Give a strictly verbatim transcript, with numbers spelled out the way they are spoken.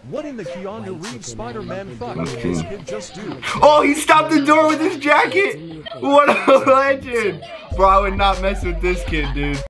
What in the Keanu Reeves Spider-Man fuck did this kid just do? Oh, he stopped the door with his jacket! What a legend! Bro, I would not mess with this kid, dude.